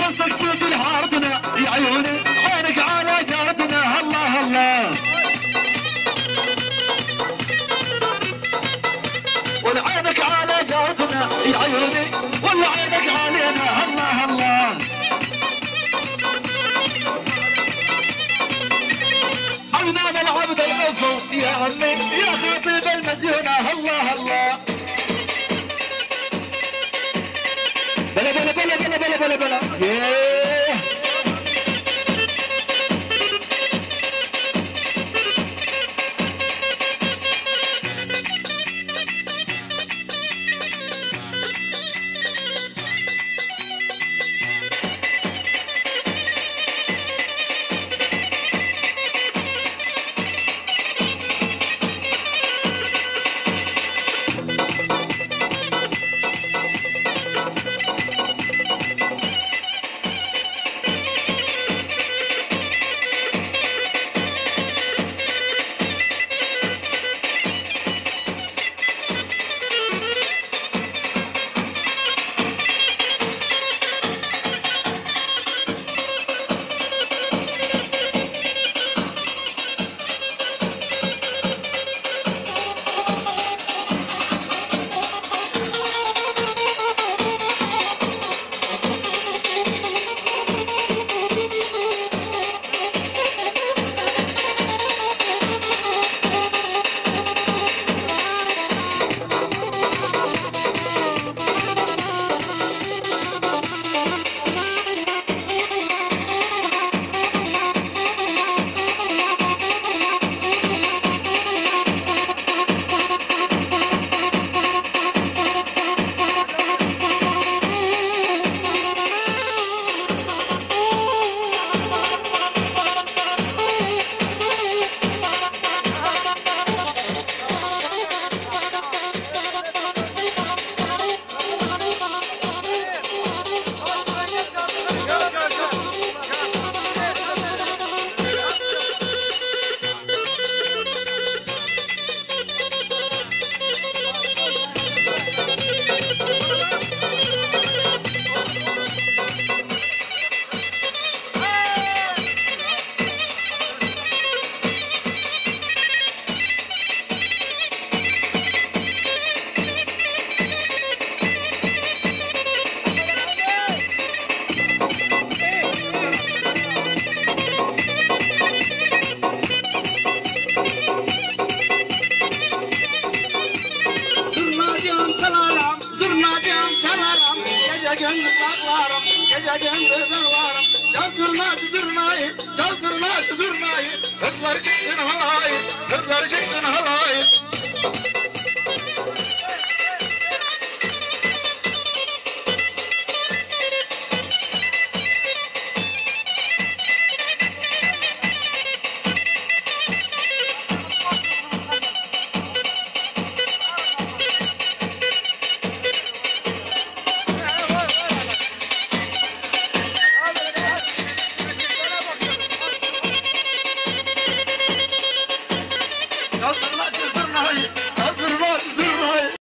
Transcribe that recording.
قصدك تجي لحارتنا يا عيوني عينك على جارتنا الله الله ولا عينك على جارتنا يا عيوني ولا عينك علينا الله الله عينان العبد العفو يا عمي يا خطيب المدينة الله الله بلا بلا بلا بلا بلا بلا بلا Gece gündüz varım, çalkırma düzürmeyin, çalkırma düzürmeyin. Kızlar çıksın halayı, kızlar çıksın halayı.